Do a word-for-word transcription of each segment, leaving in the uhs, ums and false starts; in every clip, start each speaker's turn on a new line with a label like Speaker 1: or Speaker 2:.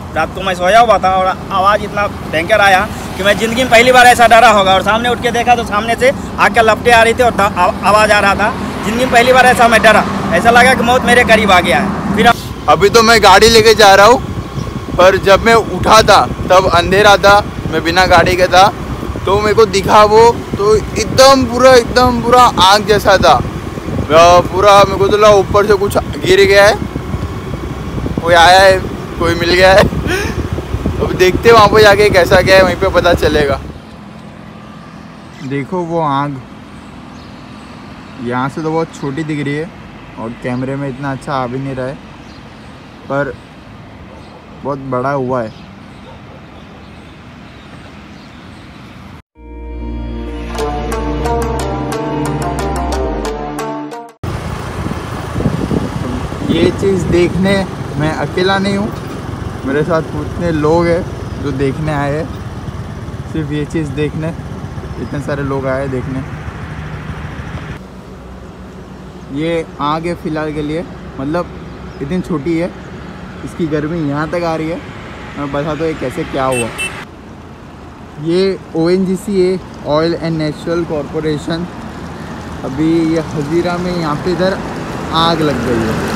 Speaker 1: रात को मैं सोया हुआ था और आवाज़ इतना भयंकर आया कि मैं ज़िंदगी में पहली बार ऐसा डरा होगा। और सामने उठ के देखा तो सामने से आग का लपटें आ रही थी और आवाज़ आ रहा था। ज़िंदगी में पहली बार ऐसा मैं डरा, ऐसा लगा कि मौत मेरे करीब आ गया है। फिर
Speaker 2: अभी तो मैं गाड़ी लेके जा रहा हूँ, पर जब मैं उठा था तब अंधेरा था, मैं बिना गाड़ी के था, तो मेरे को दिखा वो तो एकदम पूरा एकदम पूरा आग जैसा था पूरा। मेरे को तो लगा ऊपर से कुछ गिर गया है, कोई आया है, कोई मिल गया है। अब देखते वहाँ पे जाके कैसा क्या है, वहीं पे पता चलेगा। देखो वो आग यहाँ से तो बहुत छोटी दिख रही है और कैमरे में इतना अच्छा आ भी नहीं रहा है, पर बहुत बड़ा हुआ है। ये चीज़ देखने मैं अकेला नहीं हूँ, मेरे साथ उतने लोग हैं जो देखने आए हैं। सिर्फ ये चीज़ देखने इतने सारे लोग आए देखने। ये आग है फ़िलहाल के लिए, मतलब इतनी छोटी है, इसकी गर्मी यहाँ तक आ रही है। मैं बता दो ये कैसे क्या हुआ। ये ओ एन जी सी है, ऑयल एंड नेचुरल कॉरपोरेशन। अभी ये हजीरा में यहाँ पे इधर आग लग गई है।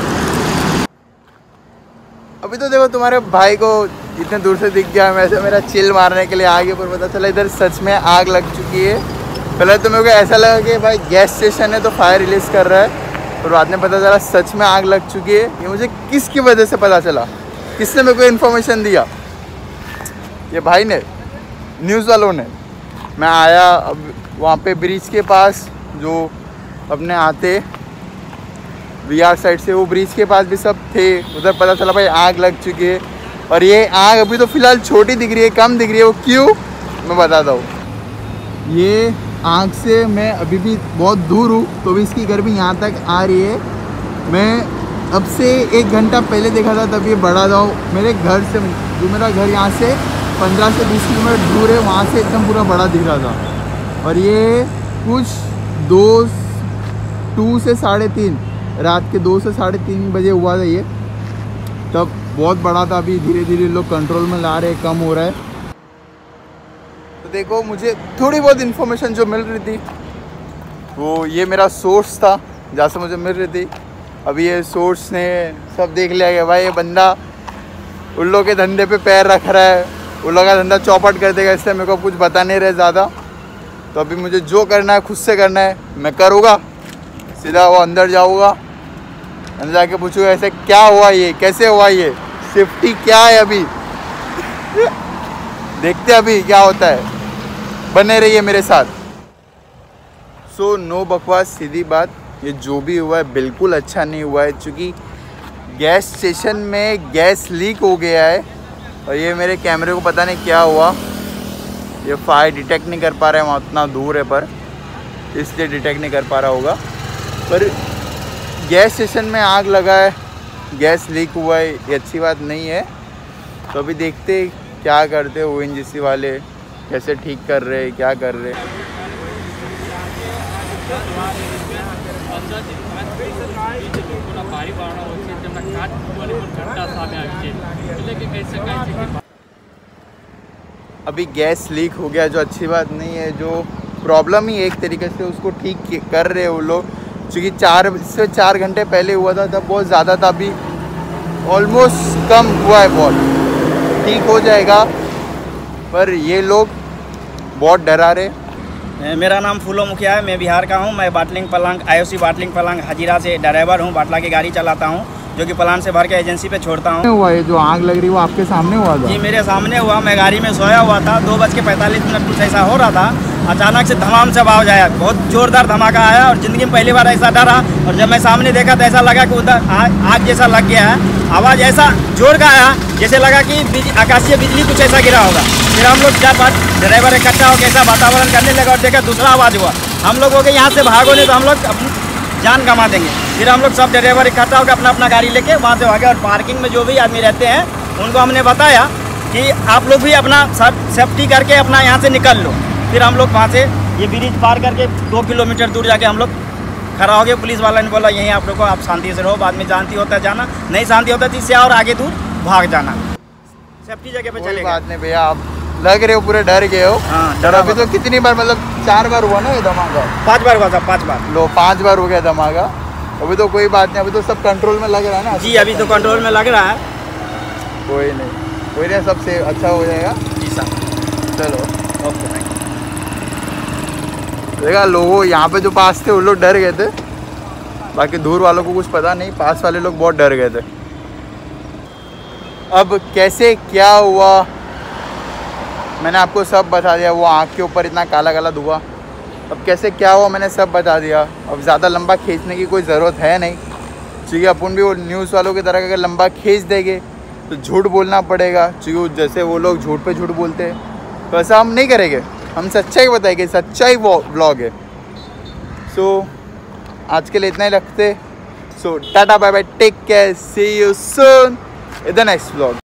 Speaker 2: अभी तो देखो तुम्हारे भाई को इतने दूर से दिख गया, वैसे मेरा चिल मारने के लिए आगे, पर पता चला इधर सच में आग लग चुकी है। पहले तो मेरे को ऐसा लगा कि भाई गैस स्टेशन है तो फायर रिलीज़ कर रहा है, और बाद में पता चला सच में आग लग चुकी है। ये मुझे किसकी वजह से पता चला, किसने मेरे को इन्फॉर्मेशन दिया? ये भाई ने, न्यूज़ वालों ने। मैं आया अब वहाँ पे ब्रिज के पास, जो अपने आते वी आर साइड से, वो ब्रिज के पास भी सब थे। उधर पता चला भाई आग लग चुकी है। और ये आग अभी तो फ़िलहाल छोटी दिख रही है, कम दिख रही है। वो क्यों, मैं बताता हूँ। ये आग से मैं अभी भी बहुत दूर हूँ, तो भी इसकी गर्मी यहाँ तक आ रही है। मैं अब से एक घंटा पहले देखा था, तब ये बढ़ा था। मेरे घर से, जो मेरा घर यहाँ से पंद्रह से बीस किलोमीटर दूर है, वहाँ से एकदम पूरा बड़ा दिख रहा था। और ये कुछ दो टू से साढ़े तीन रात के दो से साढ़े तीन बजे हुआ था ये, तब बहुत बड़ा था। अभी धीरे धीरे लोग कंट्रोल में ला रहे हैं, कम हो रहा है। तो देखो मुझे थोड़ी बहुत इन्फॉर्मेशन जो मिल रही थी, वो ये मेरा सोर्स था जहाँ से मुझे मिल रही थी। अभी ये सोर्स ने सब देख लिया कि भाई ये बंदा उन लोगों के धंधे पे पैर रख रहा है, उन लोगों का धंधा चौपट कर देगा, इसलिए मेरे को कुछ बता नहीं रहे ज़्यादा। तो अभी मुझे जो करना है खुद से करना है, मैं करूँगा। सीधा वो अंदर जाऊँगा, अंदर जाके पूछूंगा ऐसे क्या हुआ, ये कैसे हुआ, ये सेफ्टी क्या है। अभी देखते अभी क्या होता है, बने रहिए मेरे साथ। सो नो बकवास, सीधी बात, ये जो भी हुआ है बिल्कुल अच्छा नहीं हुआ है, क्योंकि गैस स्टेशन में गैस लीक हो गया है। और ये मेरे कैमरे को पता नहीं क्या हुआ, ये फायर डिटेक्ट नहीं कर पा रहा है, वहाँ उतना दूर है, पर इसलिए डिटेक्ट नहीं कर पा रहा होगा। पर गैस स्टेशन में आग लगा है, गैस लीक हुआ है, ये अच्छी बात नहीं है। तो अभी देखते क्या करते ओ एन जी सी वाले, कैसे ठीक कर रहे, क्या कर रहे। अभी गैस लीक हो गया, जो अच्छी बात नहीं है। जो प्रॉब्लम ही एक तरीके से उसको ठीक कर रहे वो लोग, क्योंकि चार से चार घंटे पहले हुआ था तब बहुत ज़्यादा था, अभी ऑलमोस्ट कम हुआ है, बहुत ठीक हो जाएगा। पर ये लोग बहुत डरा रहे।
Speaker 1: मेरा नाम फूलो मुखिया है, मैं बिहार का हूँ। मैं bottling plant I O C bottling plant Hazira से ड्राइवर हूँ, बाटला की गाड़ी चलाता हूँ, जो कि प्लान से भर के एजेंसी पे छोड़ता हूँ।
Speaker 2: हुआ ये जो आग लग रही वो आपके सामने हुआ था?
Speaker 1: जी मेरे सामने हुआ, मैं गाड़ी में सोया हुआ था, दो बज के पैंतालीस मिनट कुछ ऐसा हो रहा था, अचानक से धमाम से आवाज़ आया, बहुत जोरदार धमाका आया। और ज़िंदगी में पहली बार ऐसा डरा। और जब मैं सामने देखा तो ऐसा लगा कि उधर आग जैसा लग गया है। आवाज़ ऐसा जोर का आया जैसे लगा कि आकाशीय बिजली कुछ ऐसा गिरा होगा। फिर हम लोग चार पाँच ड्राइवर इकट्ठा होकर ऐसा वातावरण करने लगा, और देखा दूसरा आवाज़ हुआ। हम लोगों के यहाँ से भागो नहीं तो हम लोग अपनी जान गंवा देंगे। फिर हम लोग सब ड्राइवर इकट्ठा होकर अपना अपना गाड़ी लेके वहाँ से भागे। और पार्किंग में जो भी आदमी रहते हैं उनको हमने बताया कि आप लोग भी अपना सेफ्टी करके अपना यहाँ से निकल लो। फिर हम लोग वहाँ से ये ब्रिज पार करके दो किलोमीटर दूर जाके हम लोग खड़ा हो गए। पुलिस वाला ने बोला यहीं आप लोग को आप शांति से रहो, बाद में शांति होता जाना, नहीं शांति होता तो इससे और आगे दूर भाग जाना। सेफ्टी जगह पे
Speaker 2: कोई
Speaker 1: चले
Speaker 2: बात नहीं भैया, आप लग रहे हो पूरे डर गए हो।
Speaker 1: हाँ,
Speaker 2: डर अभी तो कितनी बार, मतलब चार बार हुआ ना ये धमाका?
Speaker 1: पांच बार हुआ था, पांच बार।
Speaker 2: लो पांच बार हो गया धमाका। अभी तो कोई बात नहीं, अभी तो सब कंट्रोल में लग रहा है ना?
Speaker 1: जी अभी तो कंट्रोल में लग रहा है।
Speaker 2: कोई नहीं, कोई नहीं, सब से अच्छा हो जाएगा।
Speaker 1: जी साहब।
Speaker 2: चलो
Speaker 1: ओके थैंक यू।
Speaker 2: देखा, लोगों यहाँ पे जो पास थे वो लोग डर गए थे, बाकी दूर वालों को कुछ पता नहीं, पास वाले लोग बहुत डर गए थे। अब कैसे क्या हुआ मैंने आपको सब बता दिया। वो आँख के ऊपर इतना काला काला धुआं, अब कैसे क्या हुआ मैंने सब बता दिया। अब ज़्यादा लंबा खींचने की कोई ज़रूरत है नहीं, क्योंकि अपन भी वो न्यूज़ वालों की तरह अगर लंबा खींच देंगे तो झूठ बोलना पड़ेगा, क्योंकि जैसे वो लोग झूठ पे झूठ बोलते हैं, तो ऐसा हम नहीं करेंगे। हम सच्चाई बताएंगे, सच्चाई व्लॉग है। सो आज के लिए इतना ही रखते। So tata bye bye, take care, see you soon in the next vlog.